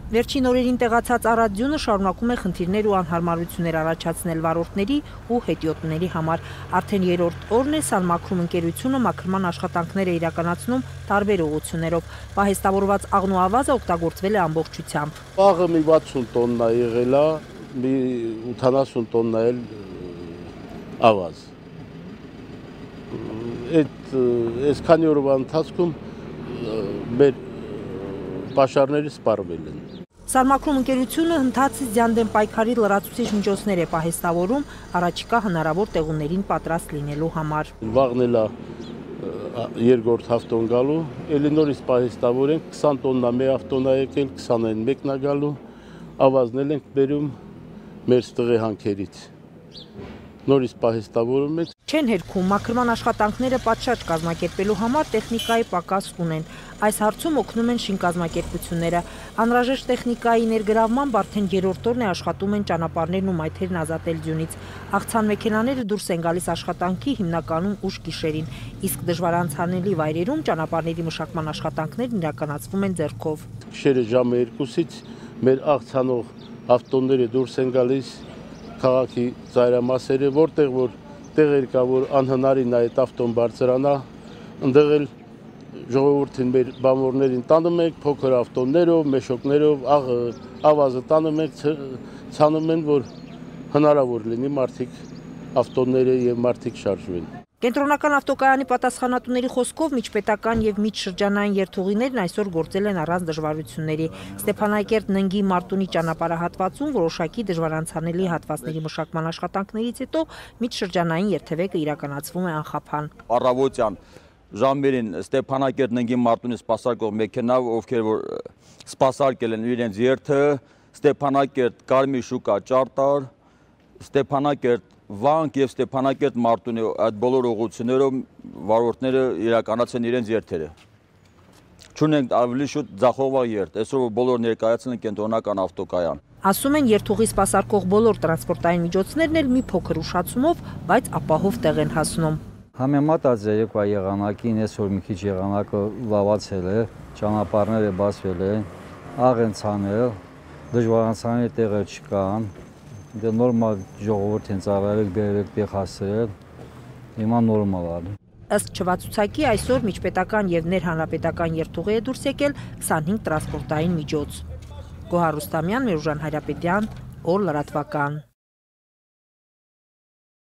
Վերջին օրերին տեղացած առածյունը շարունակում է խնդիրներ ու անհարմարություններ առաջացնել վարորդների ու հետիոտների համար։ Արդեն երրորդ օրն է Սալմաքրում ընկերությունը մաքրման աշխատանքներ է իրականացնում տարբեր ուղղություններով։ Պահեստավորված աղն ու ավազը օգտագործվել է ամբողջությամբ։ Աղը մի 60 տոննա եղել է, մի 80 տոննա էլ ավազ։ Այսքանի օրվա ընթացքում մեր պաշարները սպառվել են։ Սալմաքրում ընկերությունը հնդածից ձյանդեմ պայքարի լրացուցիչ միջոցներ է պահեստավորում առաջիկա հնարավոր տեղումներին պատրաստ լինելու համար։ Վաղն էլ երկրորդ հավտոն գալու, էլի նորից պահեստավորենք 20 տոննա մի ավտոն է եկել, 20-ն մեկն է գալու, ավազն ենք բերում մեր տղե հանքերից։ Նորից պահեստավորում ենք։ Չեն հերքում մաքրման աշխատանքները պատշաճ կազմակերպելու համար տեխնիկայի պակաս ունեն։ Այս հարցում օգնում են շինկազմակերպությունները։ Անհրաժեշտ տեխնիկայի ներգրավմամբ արդեն երրորդ օրն է աշխատում են ճանապարհներն ու մայթերն ազատել ձյունից։ Աղցան մեքենաները դուրս են գալիս աշխատանքի հիմնականում ուշ գիշերին, իսկ դժվարանցանելի վայրերում ճանապարհների մշակման աշխատանքներն իրականացվում են ձեռքով։ Գիշերը ժամը 2-ից մեր աղցանող ավտոները դուրս են գալիս քաղաքի ծայրամասերը, որտեղ որ տեղեր կա, որ անհնարին է այդ ավտոն բարձրանա, ընդեղ էլ ժողովրդին մեր բանվորներին տանում ենք, փոքր ավտոներով, մեշոկներով, ավազը տանում ենք, ցանում են, որ հնարավոր լինի մարդիկ ավտոները եւ մարդիկ շարժվեն։ Կենտրոնական ավտոկայանի պատասխանատուների խոսքով միջպետական եւ միջշրջանային երթուղիներն այսօր գործել են առանց դժվարությունների։ Ստեփանակերտ Ննգի Մարտունի ճանապարհահատվածում որոշակի դժվարանցանելի հատվածների մշակման աշխատանքներից հետո միջշրջանային երթևեկը իրականացվում է անխափան։ Առավոտյան ժամերին Ստեփանակերտ Ննգի Մարտունի սպասարկող մեքենավ, ովքեր որ սպասարկել են իրենց երթը, Ստեփանակերտ Կարմիր շուկա Ճարտար, Ստեփանակերտ Վանք եւ Ստեփանակերտ Մարտունի այդ բոլոր ուղղություններով վարորդները իրականացեն իրենց երթերը։ Չունենք ավելի շուտ ձախողվող երթ, այսօր բոլոր ներկայացել են կենտրոնական ավտոկայան։ Ասում են երթուղի սպասարկող բոլոր տրանսպորտային միջոցներն էլ մի փոքր ուշացումով, բայց ապահով տեղ են հասնում։ Համեմատած երեկվա եղանակին այսօր մի քիչ եղանակը լավացել է, ճանապարհները բացվել են, աղ են ցանել, դժվարանցանելի տեղեր չկան։ Դե նորմալ ժողովուրդ են ծառայել, բերել տեղ հասցրել, հիմա նորմալ է։ Ըստ չվացուցակի այսօր միջպետական եւ ներհանրապետական երթուղի է դուրս եկել 25 տրանսպորտային միջոց։ Գոհար Ռուստամյան, Միրուժան Հայրապետյան, օր լրատվական։